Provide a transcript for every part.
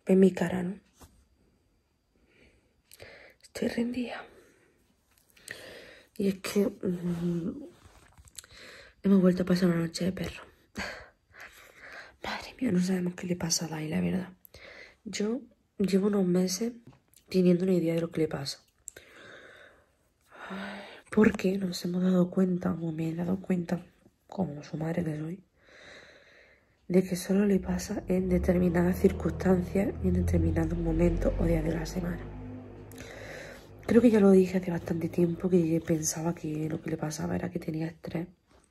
en mi cara, ¿no? Estoy rendida. Y es que hemos vuelto a pasar una noche de perro. Madre mía, no sabemos qué le pasa a Dai, la verdad. Yo llevo unos meses teniendo una idea de lo que le pasa. Porque nos hemos dado cuenta, o me he dado cuenta, como su madre que soy, de que solo le pasa en determinadas circunstancias y en determinados momentos o días de la semana. Creo que ya lo dije hace bastante tiempo, que pensaba que lo que le pasaba era que tenía estrés.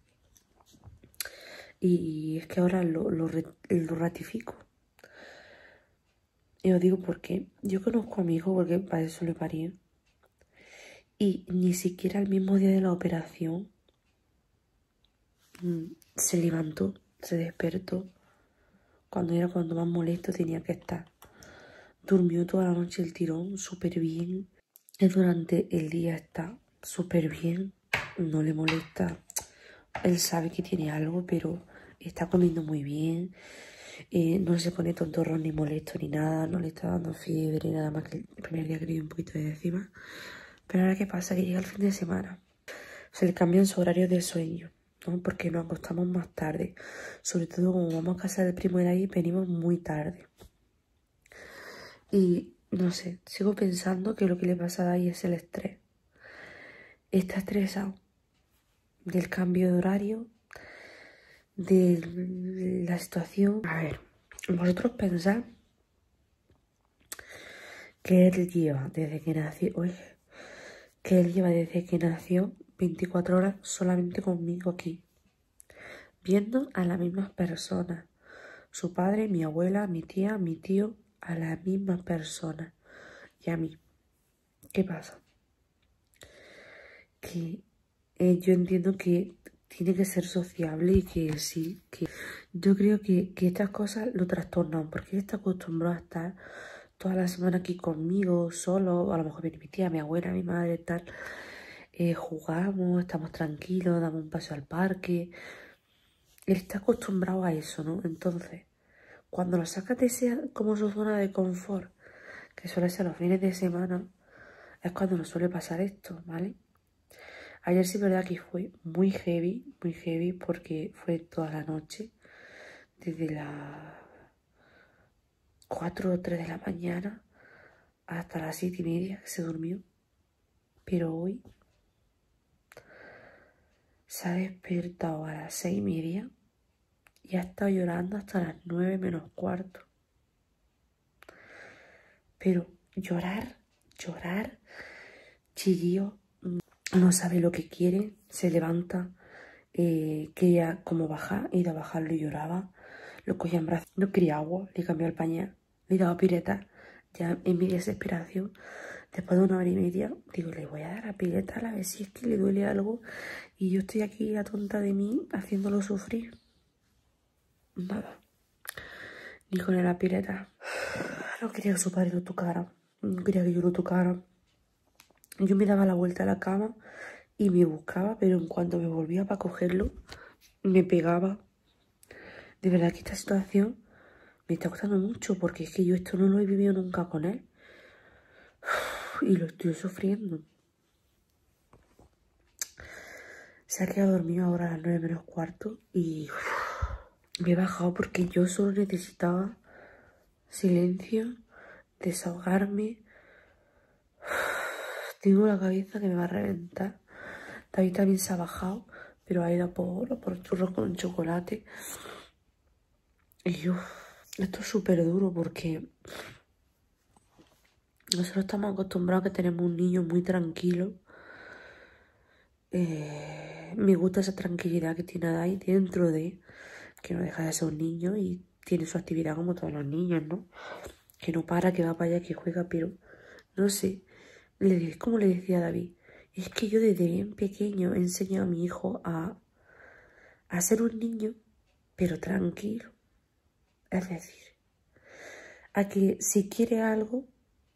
Y es que ahora lo ratifico. Y os digo por qué. Yo conozco a mi hijo porque para eso le parí. Y ni siquiera el mismo día de la operación se levantó, se despertó. Cuando más molesto tenía que estar. Durmió toda la noche el tirón, súper bien. Y durante el día está súper bien. No le molesta. Él sabe que tiene algo, pero está comiendo muy bien. No se pone tontorrón ni molesto ni nada. No le está dando fiebre, nada más que el primer día que le dio un poquito de encima. Pero ahora qué pasa, que llega el fin de semana. Se le cambian su horario de sueño, ¿no? Porque nos acostamos más tarde. Sobre todo como vamos a casa del primo de ahí, venimos muy tarde. Y no sé, sigo pensando que lo que le pasa a ahí es el estrés. Está estresado del cambio de horario, de la situación. A ver, vosotros pensad que él lleva desde que nació, que él lleva desde que nació 24 horas solamente conmigo aquí, viendo a las mismas personas. Su padre, mi abuela, mi tía, mi tío, a las mismas personas. Y a mí. ¿Qué pasa? Que yo entiendo que tiene que ser sociable y que sí, que yo creo que estas cosas lo trastornan, porque él está acostumbrado a estar toda la semana aquí conmigo, solo, a lo mejor viene mi tía, mi abuela, mi madre, tal. Jugamos, estamos tranquilos, damos un paseo al parque. Él está acostumbrado a eso, ¿no? Entonces, cuando lo sacas de como su zona de confort, que suele ser los fines de semana, es cuando nos suele pasar esto, ¿vale? Ayer sí es verdad que fue muy heavy, porque fue toda la noche, desde las 4 o 3 de la mañana hasta las 7:30 que se durmió. Pero hoy se ha despertado a las 6:30 y ha estado llorando hasta las 9 menos cuarto. Pero llorar, chillío, no sabe lo que quiere, se levanta, quería como bajar, ir a bajarlo y lloraba, lo cogía en brazos, no quería agua, le cambió el pañal, le daba pireta, ya en mi desesperación, después de 1 hora y media, digo, le voy a dar a pireta a ver si es que le duele algo, y yo estoy aquí, la tonta de mí, haciéndolo sufrir. Nada, ni con la pireta. No quería que su padre lo tocara, no quería que yo lo tocara. Yo me daba la vuelta a la cama y me buscaba, pero en cuanto me volvía para cogerlo, me pegaba. De verdad que esta situación me está costando mucho, porque es que yo esto no lo he vivido nunca con él. Y lo estoy sufriendo. Se ha quedado dormido ahora a las 9 menos cuarto y me he bajado porque yo solo necesitaba silencio, desahogarme. Tengo la cabeza que me va a reventar. David también se ha bajado, pero ha ido por churros con chocolate. Y yo, esto es súper duro porque nosotros estamos acostumbrados a que tenemos un niño muy tranquilo. Me gusta esa tranquilidad que tiene ahí dentro de que no deja de ser un niño y tiene su actividad como todos los niños, ¿no? Que no para, que va para allá, que juega, pero no sé. Como le decía a David, es que yo desde bien pequeño he enseñado a mi hijo a ser un niño, pero tranquilo. Es decir, a que si quiere algo,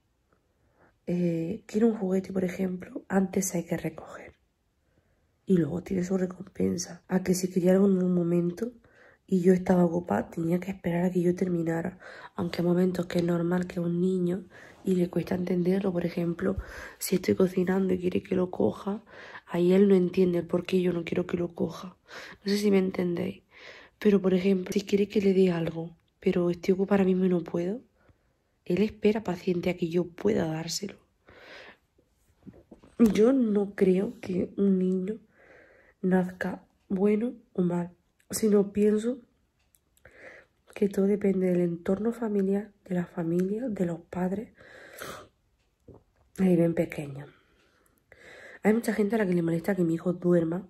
quiere un juguete, por ejemplo, antes hay que recoger. Y luego tiene su recompensa. A que si quería algo en un momento y yo estaba ocupada, tenía que esperar a que yo terminara. Aunque hay momentos que es normal que un niño y le cuesta entenderlo. Por ejemplo, si estoy cocinando y quiere que lo coja, ahí él no entiende el por qué yo no quiero que lo coja. No sé si me entendéis. Pero, por ejemplo, si quiere que le dé algo, pero estoy ocupada ahora mismo y no puedo, él espera paciente a que yo pueda dárselo. Yo no creo que un niño nazca bueno o mal, sino pienso que todo depende del entorno familiar, de la familia, de los padres, ahí ven pequeños. Hay mucha gente a la que le molesta que mi hijo duerma,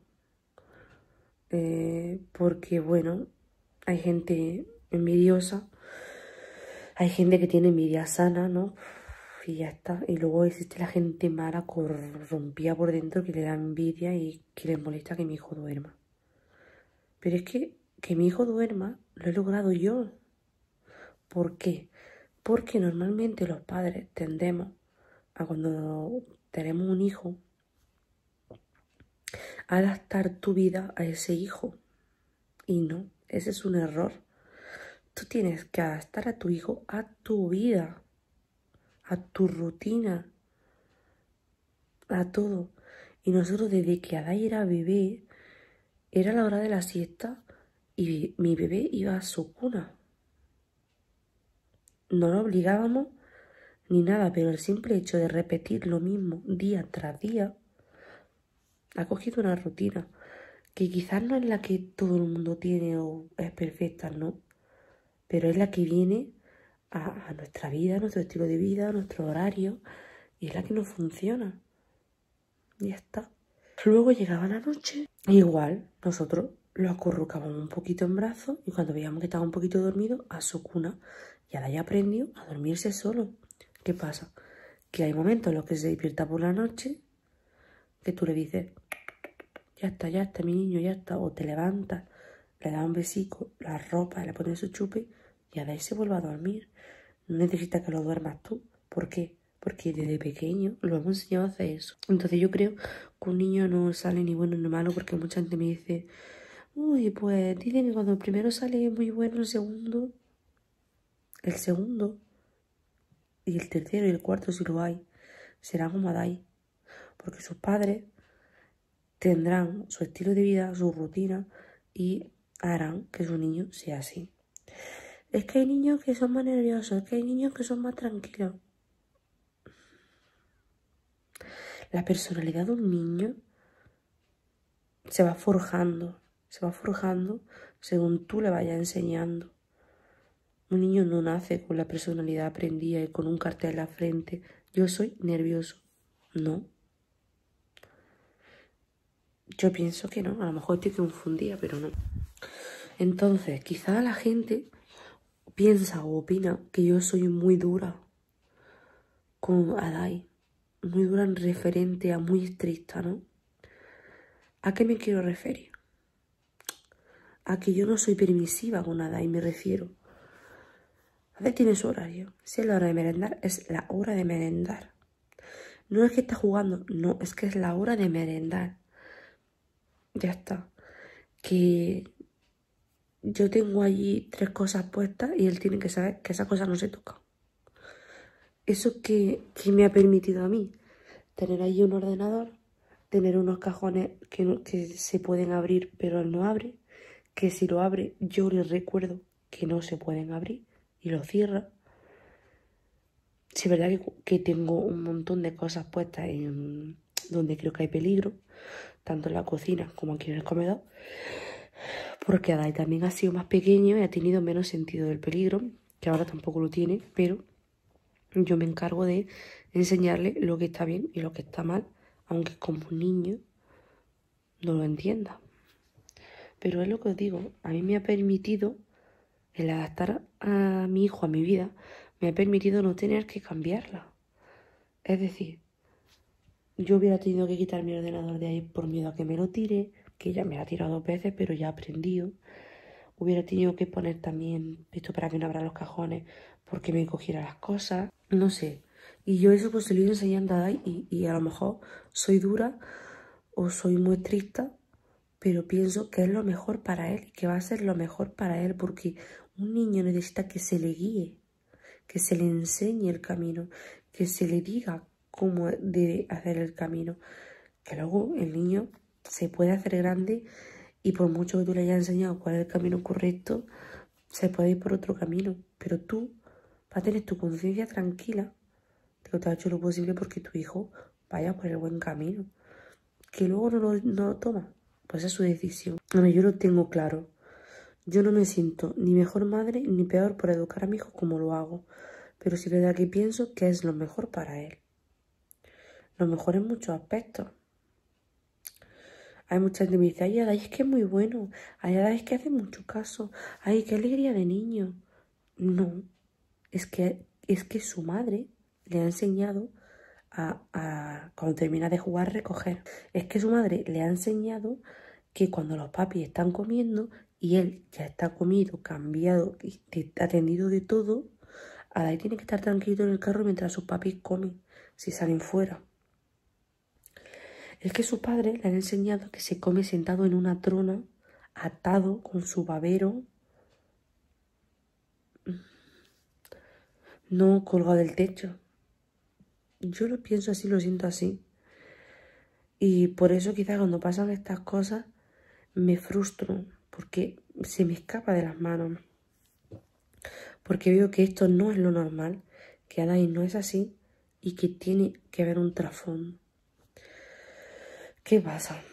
porque bueno, hay gente envidiosa, hay gente que tiene envidia sana, ¿no? Y ya está. Y luego existe la gente mala, corrompida por dentro, que le da envidia y que le molesta que mi hijo duerma. Pero es que mi hijo duerma lo he logrado yo. ¿Por qué? Porque normalmente los padres tendemos a cuando tenemos un hijo a adaptar tu vida a ese hijo. Y no, ese es un error. Tú tienes que adaptar a tu hijo a tu vida, a tu rutina, a todo. Y nosotros desde que Adai era bebé, era la hora de la siesta y mi bebé iba a su cuna. No lo obligábamos ni nada, pero el simple hecho de repetir lo mismo día tras día ha cogido una rutina que quizás no es la que todo el mundo tiene o es perfecta, ¿no? Pero es la que viene a nuestra vida, a nuestro estilo de vida, a nuestro horario, y es la que nos funciona. Y ya está. Luego llegaba la noche, e igual nosotros lo acurrucábamos un poquito en brazos y cuando veíamos que estaba un poquito dormido, a su cuna. Y ahora ya aprendió a dormirse solo. ¿Qué pasa? Que hay momentos en los que se despierta por la noche, que tú le dices, ya está, mi niño, ya está. O te levantas, le das un besico, la ropa, le pones su chupe y a de ahí se vuelve a dormir. No necesitas que lo duermas tú. ¿Por qué? Porque desde pequeño lo hemos enseñado a hacer eso. Entonces yo creo que un niño no sale ni bueno ni malo porque mucha gente me dice, uy, pues dicen que cuando el primero sale muy bueno, el segundo y el tercero y el cuarto, si lo hay, será como Adai. Porque sus padres tendrán su estilo de vida, su rutina y harán que su niño sea así. Es que hay niños que son más nerviosos, es que hay niños que son más tranquilos. La personalidad de un niño se va forjando según tú le vayas enseñando. Un niño no nace con la personalidad aprendida y con un cartel en la frente. Yo soy nervioso. No. Yo pienso que no. A lo mejor estoy confundida, pero no. Entonces, quizá la gente piensa o opina que yo soy muy dura con Adai. Muy dura en referente a muy estricta, ¿no? ¿A qué me quiero referir? A que yo no soy permisiva con Adai, me refiero. Adai tiene su horario. Si es la hora de merendar, es la hora de merendar. No es que esté jugando, no, es que es la hora de merendar. Ya está. Que yo tengo allí 3 cosas puestas y él tiene que saber que esas cosas no se tocan. Eso que me ha permitido a mí tener allí un ordenador, tener unos cajones que se pueden abrir pero él no abre, que si lo abre yo le recuerdo que no se pueden abrir y lo cierra. Sí, es verdad que tengo un montón de cosas puestas en donde creo que hay peligro, tanto en la cocina como aquí en el comedor, porque Adai también ha sido más pequeño y ha tenido menos sentido del peligro, que ahora tampoco lo tiene, pero yo me encargo de enseñarle lo que está bien y lo que está mal, aunque como un niño no lo entienda. Pero es lo que os digo, a mí me ha permitido, el adaptar a mi hijo a mi vida, me ha permitido no tener que cambiarla. Es decir, yo hubiera tenido que quitar mi ordenador de ahí por miedo a que me lo tire, que ya me lo ha tirado 2 veces, pero ya he aprendido. Hubiera tenido que poner también esto para que no abra los cajones porque me cogiera las cosas. No sé. Y yo eso pues se lo he ido enseñando a Dai y a lo mejor soy dura o soy muy estricta pero pienso que es lo mejor para él, que va a ser lo mejor para él, porque un niño necesita que se le guíe, que se le enseñe el camino, que se le diga cómo debe hacer el camino, que luego el niño se puede hacer grande y por mucho que tú le hayas enseñado cuál es el camino correcto, se puede ir por otro camino, pero tú vas a tener tu conciencia tranquila de que te has hecho lo posible porque tu hijo vaya por el buen camino. Que luego no lo toma, pues es su decisión. Bueno, yo lo tengo claro. Yo no me siento ni mejor madre ni peor por educar a mi hijo como lo hago, pero sí es verdad que pienso que es lo mejor para él. Lo mejor en muchos aspectos. Hay mucha gente que me dice, ay, Adai, es que es muy bueno, ay, Adai, es que hace mucho caso, ay, qué alegría de niño. No, es que su madre le ha enseñado cuando termina de jugar, recoger. Es que su madre le ha enseñado que cuando los papis están comiendo y él ya está comido, cambiado, y atendido de todo, Adai tiene que estar tranquilo en el carro mientras sus papis comen, si salen fuera. Es que su padre le han enseñado que se come sentado en una trona, atado con su babero, no colgado del techo. Yo lo pienso así, lo siento así. Y por eso quizás cuando pasan estas cosas me frustro, porque se me escapa de las manos. Porque veo que esto no es lo normal, que Adai no es así y que tiene que haber un trasfondo. ¿Qué pasa?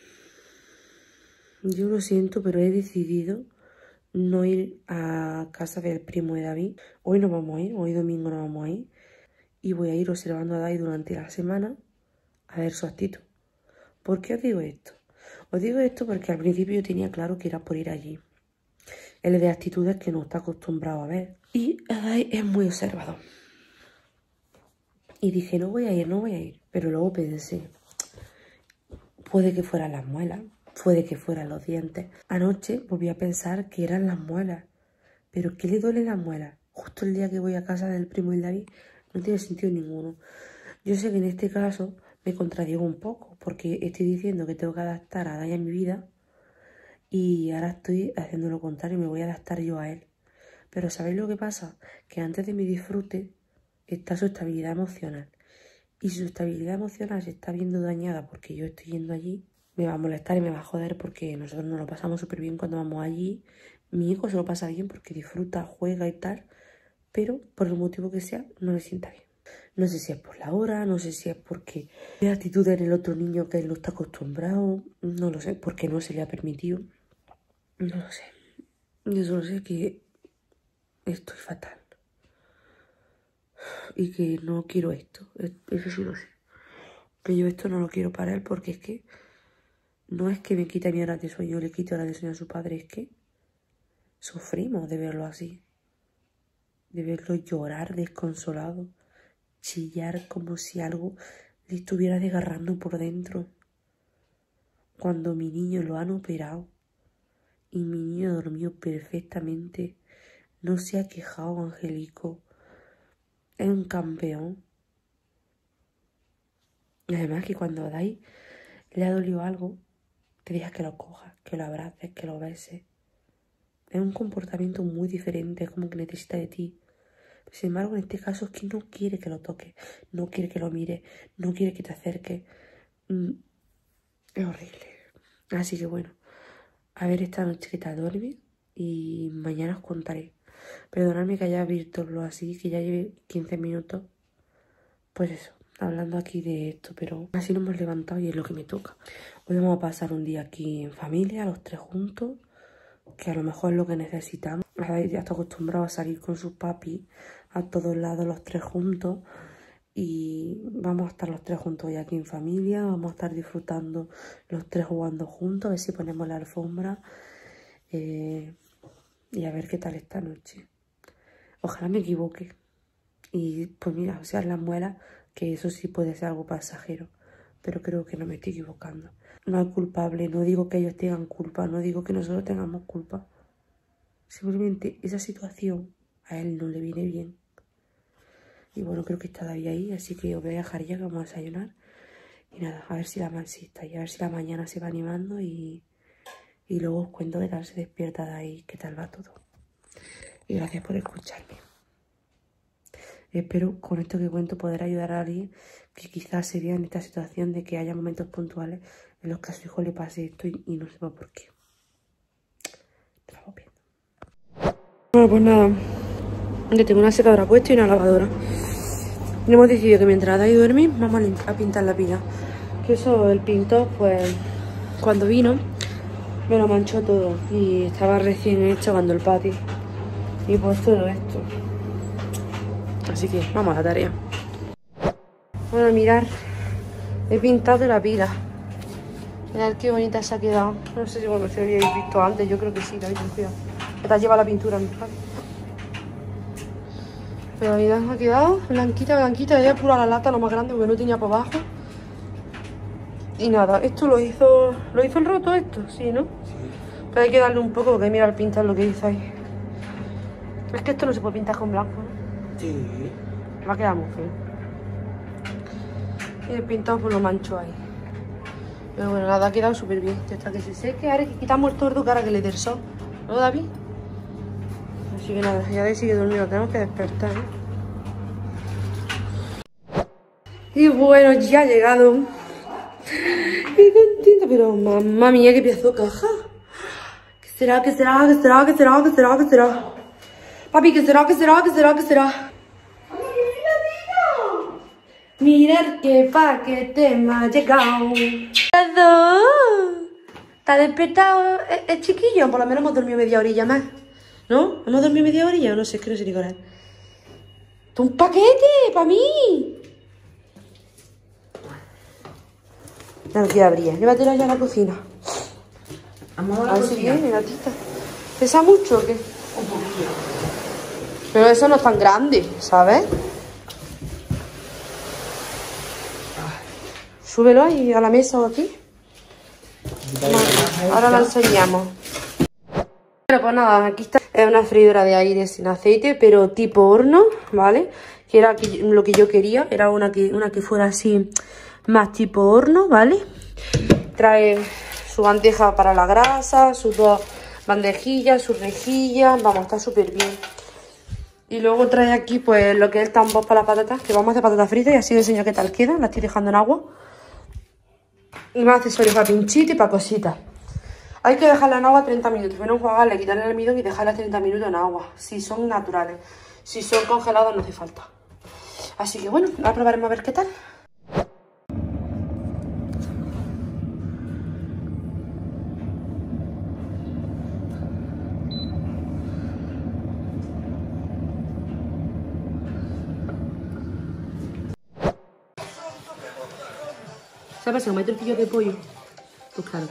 Yo lo siento, pero he decidido no ir a casa del primo de David. Hoy no vamos a ir, hoy domingo no vamos a ir. Y voy a ir observando a Dai durante la semana a ver su actitud. ¿Por qué os digo esto? Os digo esto porque al principio yo tenía claro que era por ir allí. Él es de actitudes que no está acostumbrado a ver. Y Dai es muy observador. Y dije, no voy a ir, no voy a ir. Pero luego pensé, puede que fueran las muelas, puede que fueran los dientes. Anoche volví a pensar que eran las muelas. ¿Pero qué le duele las muelas? Justo el día que voy a casa del primo de David no tiene sentido ninguno. Yo sé que en este caso me contradigo un poco, porque estoy diciendo que tengo que adaptar a Dai a mi vida y ahora estoy haciendo lo contrario, me voy a adaptar yo a él. Pero ¿sabéis lo que pasa? Que antes de mi disfrute está su estabilidad emocional. Y si su estabilidad emocional se está viendo dañada porque yo estoy yendo allí, me va a molestar y me va a joder porque nosotros nos lo pasamos súper bien cuando vamos allí. Mi hijo se lo pasa bien porque disfruta, juega y tal, pero por el motivo que sea, no le sienta bien. No sé si es por la hora, no sé si es porque hay actitud en el otro niño que él no está acostumbrado, no lo sé, porque no se le ha permitido, no lo sé. Yo solo sé que estoy fatal y que no quiero esto, eso sí lo sé. Que yo esto no lo quiero para él porque es que no es que me quite mi hora de sueño, le quite hora de sueño a su padre, es que sufrimos de verlo así, de verlo llorar desconsolado, chillar como si algo le estuviera desgarrando por dentro. Cuando mi niño lo han operado y mi niño dormió perfectamente, no se ha quejado, Angelico, es un campeón. Y además que cuando a Dai le ha dolido algo, te dejas que lo cojas, que lo abraces, que lo beses. Es un comportamiento muy diferente, es como que necesita de ti. Sin embargo, en este caso es que no quiere que lo toques, no quiere que lo mires, no quiere que te acerques. Es horrible. Así que bueno, a ver esta noche que tal duerme y mañana os contaré. Perdonadme que haya abierto así, que ya lleve 15 minutos. Pues eso, hablando aquí de esto, pero así nos hemos levantado y es lo que me toca. Hoy vamos a pasar un día aquí en familia, los tres juntos, que a lo mejor es lo que necesitamos. Ya está acostumbrado a salir con sus papis a todos lados, los tres juntos. Y vamos a estar los tres juntos hoy aquí en familia, vamos a estar disfrutando los tres jugando juntos, a ver si ponemos la alfombra y a ver qué tal esta noche. Ojalá me equivoque y pues mira, o sea, las muelas, que eso sí puede ser algo pasajero, pero creo que no me estoy equivocando. No hay culpable, no digo que ellos tengan culpa, no digo que nosotros tengamos culpa. Simplemente esa situación a él no le viene bien. Y bueno, creo que está David ahí, así que os voy a dejar ya que vamos a desayunar. Y nada, a ver si la mansista y a ver si la mañana se va animando y y luego os cuento qué tal se despierta de ahí, qué tal va todo. Y gracias por escucharme. Espero con esto que cuento poder ayudar a alguien que quizás se vea en esta situación de que haya momentos puntuales en los que a su hijo le pase esto y no sepa por qué. Te lo vamos viendo. Bueno, pues nada, yo tengo una secadora puesta y una lavadora. Y hemos decidido que mientras Dai duerme vamos a pintar la pila. Que eso, el pintor, pues cuando vino me lo manchó todo y estaba recién hecho cuando el patio. Y pues todo esto. Así que vamos a la tarea. Bueno, mirad, he pintado la pila. Mirad qué bonita se ha quedado. No sé si lo habéis visto antes, yo creo que sí, la habéis visto. Esta lleva la pintura, mi padre. Pero mirad, me ha quedado blanquita, blanquita. Ella pura la lata, lo más grande, porque no tenía para abajo. Y nada, esto lo hizo el roto, esto, sí, ¿no? Sí. Pero hay que darle un poco, porque mira el pintar lo que dice ahí. Es que esto no se puede pintar con blanco, ¿no? Sí. Va a quedar muy feo. Y el pintado pues lo mancho ahí. Pero bueno, nada, ha quedado súper bien. Hasta que se seque, ahora que quitamos el tordo, que ahora que le dé el sol. ¿No, David? Así que nada, ya de sigue dormido, tenemos que despertar, ¿eh? Y bueno, ya ha llegado. Qué contenta, pero mamá mía, qué pedazo de caja. ¿Qué será? ¿Qué será? ¿Qué será? ¿Qué será? ¿Qué será? ¿Qué será? Papi, ¿qué será? ¿Qué será? ¿Qué será? ¿Qué será? Mirad qué paquete me ha llegado. ¿Está despertado el chiquillo? Por lo menos hemos dormido media horilla más. ¿No? ¿Hemos dormido media horilla? No sé, es que no sé ni qué hora es. ¡Un paquete! ¡Para mí! No lo quiero abrir. Llévatelo ya a la cocina. Vamos a A la ver si cocina. viene, gatita. ¿Pesa mucho o qué? Un poquillo. Pero eso no es tan grande, ¿sabes? Súbelo ahí a la mesa o aquí. Ahora lo enseñamos. Bueno, pues nada, aquí está. Es una freidora de aire sin aceite, pero tipo horno, ¿vale? Que era lo que yo quería. Era una que fuera así, más tipo horno, ¿vale? Trae su bandeja para la grasa, sus dos bandejillas, sus rejillas. Vamos, está súper bien. Y luego trae aquí pues lo que es el tambor para las patatas, que vamos a hacer patatas fritas y así os enseño qué tal quedan. Las estoy dejando en agua. Y más accesorios para pinchitos y para cositas. Hay que dejarla en agua 30 minutos. Bueno, enjuagarla, quitarle el almidón y dejarla 30 minutos en agua. Si son naturales. Si son congelados no hace falta. Así que bueno, la probaremos a ver qué tal. ¿Sabes? Si me trocillos de pollo. Pues claro.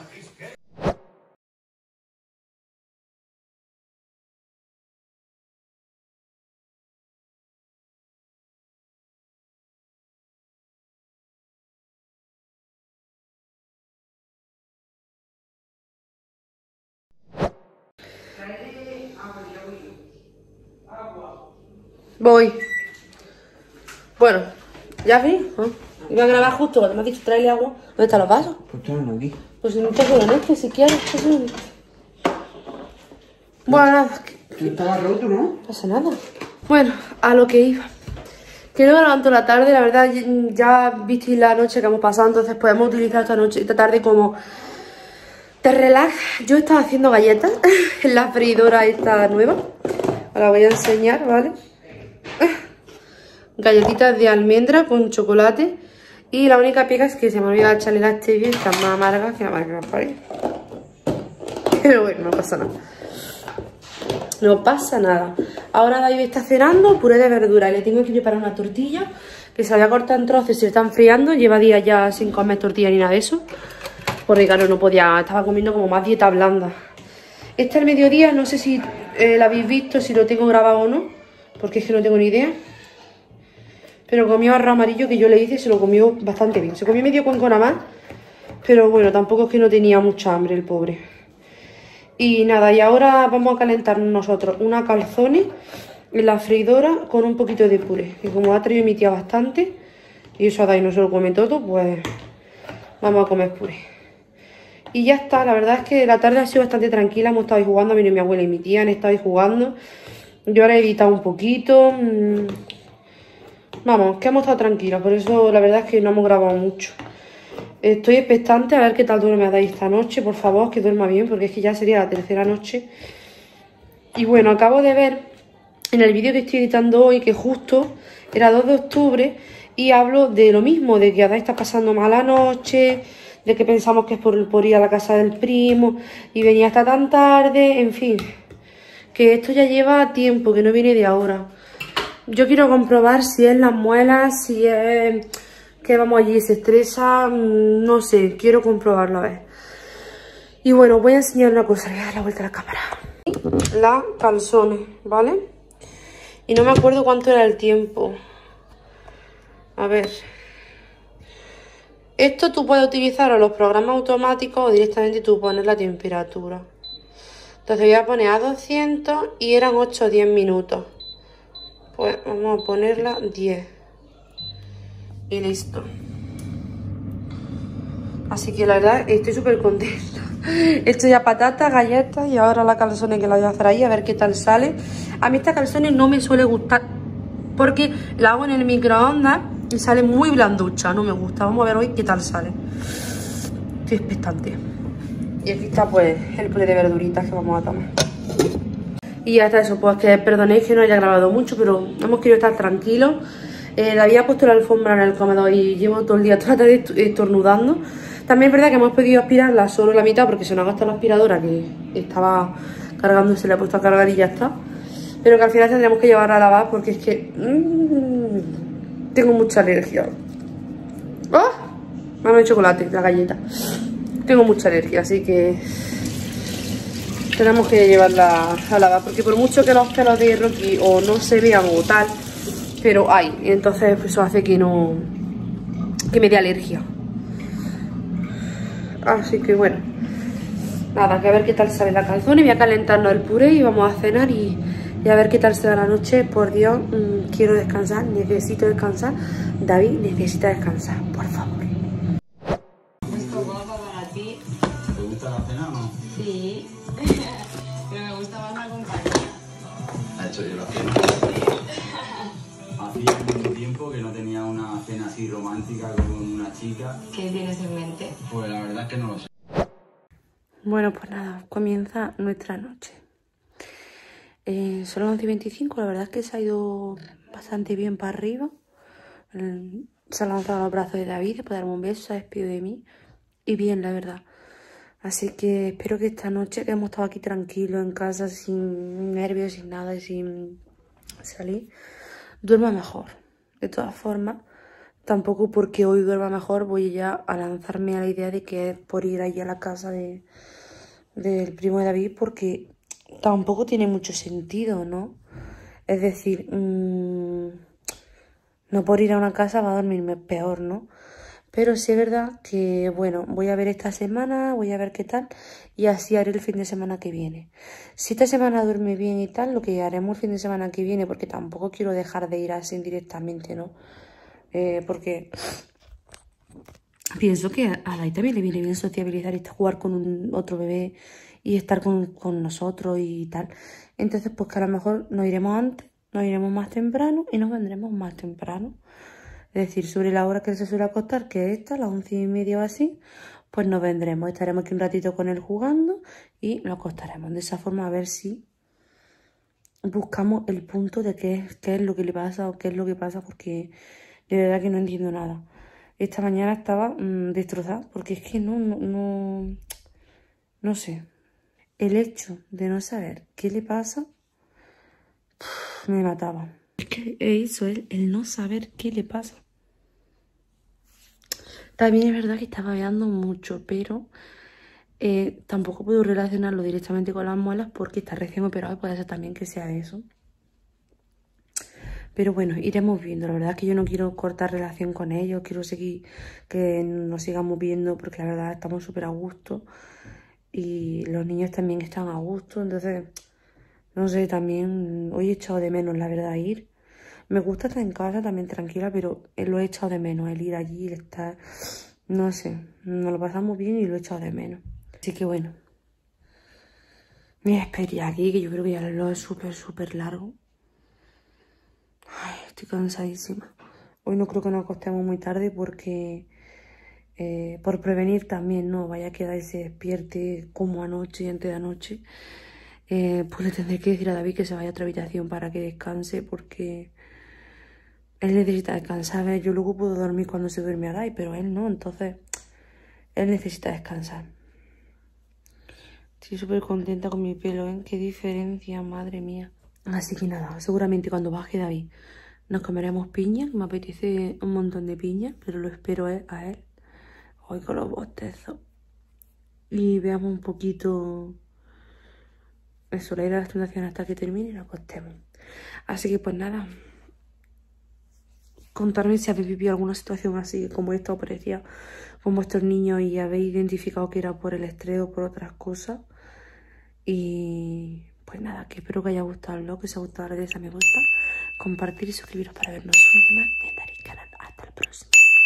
Voy. Bueno, ¿ya vi? ¿Ah? Iba a grabar justo cuando me has dicho traerle agua. ¿Dónde están los vasos? Pues tengo aquí. Pues si no te acuerdas, ¿no? Que si quieres. Bueno, nada. Que estaba roto, ¿no? No pasa nada. Bueno, a lo que iba. Que no me levanto la tarde, la verdad, ya visteis la noche que hemos pasado, entonces podemos utilizar esta tarde como de relax. Yo estaba haciendo galletas en la freidora esta nueva. Os la voy a enseñar, ¿vale? Galletitas de almendra con chocolate. Y la única pega es que se me olvidó echarle la stevia, está más amarga que la marca por ahí. Pero bueno, no pasa nada. No pasa nada. Ahora David está cenando puré de verdura y le tengo que preparar una tortilla que se había cortado en trozos y se está enfriando. Lleva días ya sin comer tortilla ni nada de eso. Porque claro, no podía, estaba comiendo como más dieta blanda. Este al mediodía, no sé si lo habéis visto, si lo tengo grabado o no, porque es que no tengo ni idea. Pero comió arroz amarillo que yo le hice y se lo comió bastante bien. Se comió medio cuenco nada más, pero bueno, tampoco es que no tenía mucha hambre el pobre. Y nada, y ahora vamos a calentar nosotros una calzone en la freidora con un poquito de puré. Y como ha traído mi tía bastante, y eso a Dai no se lo come todo, pues vamos a comer puré. Y ya está, la verdad es que la tarde ha sido bastante tranquila, hemos estado ahí jugando, vino mi abuela y mi tía, han estado ahí jugando. Yo ahora he editado un poquito. Vamos, que hemos estado tranquilos, por eso la verdad es que no hemos grabado mucho. Estoy expectante a ver qué tal duerme Adai esta noche, por favor, que duerma bien, porque es que ya sería la tercera noche. Y bueno, acabo de ver en el vídeo que estoy editando hoy que justo era 2 de octubre y hablo de lo mismo, de que Adai está pasando mala noche, de que pensamos que es por ir a la casa del primo y venía hasta tan tarde, en fin, que esto ya lleva tiempo, que no viene de ahora. Yo quiero comprobar si es las muelas, si es que vamos allí y se estresa, no sé, quiero comprobarlo a ver. Y bueno, voy a enseñar una cosa, voy a dar la vuelta a la cámara. Las calzones, ¿vale? Y no me acuerdo cuánto era el tiempo. A ver. Esto tú puedes utilizar o los programas automáticos o directamente tú pones la temperatura. Entonces voy a poner a 200 y eran 8 o 10 minutos. Pues vamos a ponerla 10. Y listo. Así que la verdad estoy súper contenta. Esto ya patatas, galletas y ahora la calzone que la voy a hacer ahí a ver qué tal sale. A mí esta calzone no me suele gustar porque la hago en el microondas y sale muy blanducha, no me gusta. Vamos a ver hoy qué tal sale. Estoy expectante. Y aquí está pues el puré de verduritas que vamos a tomar. Y hasta eso, pues que perdonéis que no haya grabado mucho, pero hemos querido estar tranquilos. Le había puesto la alfombra en el comedor y llevo todo el día, toda la tarde estornudando. También es verdad que hemos podido aspirarla solo la mitad porque se nos ha gastado la aspiradora que estaba cargando y se le ha puesto a cargar y ya está. Pero que al final tendremos que llevarla a lavar porque es que tengo mucha alergia. ¡Oh! Me han hecho chocolate, la galleta. Tengo mucha alergia, así que tenemos que llevarla a lavar porque por mucho que los pelos de Rocky o no se vean o tal, pero hay, y entonces pues, eso hace que no, que me dé alergia. Así que bueno, nada, que a ver qué tal sale la calzone. Voy a calentarnos el puré y vamos a cenar y a ver qué tal será la noche. Por Dios, quiero descansar, necesito descansar. David necesita descansar, por favor. Esto guapa para ti. ¿Te gusta la cena o no? Sí. Pero me gusta más la compañía. Ha hecho yo la cena. Hacía mucho tiempo que no tenía una cena así romántica con una chica. ¿Qué tienes en mente? Pues la verdad es que no lo sé. Bueno, pues nada, comienza nuestra noche. Son las 11:25, la verdad es que se ha ido bastante bien para arriba. Se ha lanzado a los brazos de David después de darme un beso, se ha despedido de mí. Y bien, la verdad. Así que espero que esta noche, que hemos estado aquí tranquilos en casa, sin nervios, sin nada, sin salir, duerma mejor. De todas formas, tampoco porque hoy duerma mejor voy ya a lanzarme a la idea de que es por ir allí a la casa del primo de David, porque tampoco tiene mucho sentido, ¿no? Es decir, no por ir a una casa va a dormirme peor, ¿no? Pero sí es verdad que, bueno, voy a ver esta semana, voy a ver qué tal, y así haré el fin de semana que viene. Si esta semana duerme bien y tal, lo que haremos el fin de semana que viene, porque tampoco quiero dejar de ir así directamente, ¿no? Porque pienso que a Adai también le viene bien sociabilizar y jugar con otro bebé y estar con nosotros y tal. Entonces, pues que a lo mejor nos iremos antes, nos iremos más temprano y nos vendremos más temprano. Es decir, sobre la hora que él se suele acostar, que es esta, las 11:30 o así, pues nos vendremos. Estaremos aquí un ratito con él jugando y nos acostaremos. De esa forma a ver si buscamos el punto de qué es lo que le pasa o qué es lo que pasa, porque de verdad que no entiendo nada. Esta mañana estaba destrozada porque es que no sé. El hecho de no saber qué le pasa me mataba. Es que eso es el no saber qué le pasa. También es verdad que está babeando mucho, pero tampoco puedo relacionarlo directamente con las muelas porque está recién operado y puede ser también que sea eso. Pero bueno, iremos viendo. La verdad es que yo no quiero cortar relación con ellos, quiero seguir, que nos sigamos viendo porque la verdad estamos súper a gusto y los niños también están a gusto. Entonces, no sé, también hoy he echado de menos, la verdad, ir. Me gusta estar en casa también tranquila, pero lo he echado de menos, el ir allí, el estar, no sé, nos lo pasamos bien y lo he echado de menos. Así que bueno, me despedí aquí, que yo creo que ya el reloj es súper largo. Ay, estoy cansadísima. Hoy no creo que nos acostemos muy tarde porque por prevenir también, no vaya a quedar y se despierte como anoche y antes de anoche. Pues le tendré que decir a David que se vaya a otra habitación para que descanse porque él necesita descansar. A ver, yo luego puedo dormir cuando se duerme Aray, pero él no, entonces él necesita descansar. Estoy súper contenta con mi pelo, ¿eh? Qué diferencia, madre mía. Así que nada, seguramente cuando baje David nos comeremos piña. Me apetece un montón de piña, pero lo espero a él. Hoy con los bostezos. Y veamos un poquito eso, la ira de la fundación hasta que termine y nos acostemos. Así que pues nada. Contarme si habéis vivido alguna situación así como esta o parecía con vuestros niños y habéis identificado que era por el estrés o por otras cosas. Y pues nada, que espero que haya gustado el vlog, que os haya gustado, darle a me gusta, compartir y suscribiros para vernos un día más en el canal. Hasta el próximo.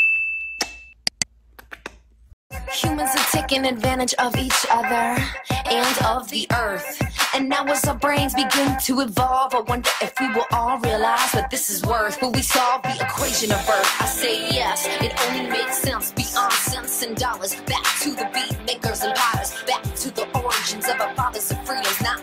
Humans are taking advantage of each other and of the earth. And now as our brains begin to evolve, I wonder if we will all realize what this is worth. Will we solve the equation of Earth? I say yes, it only makes sense beyond cents and dollars. Back to the beat makers and potters, back to the origins of our fathers and freedoms.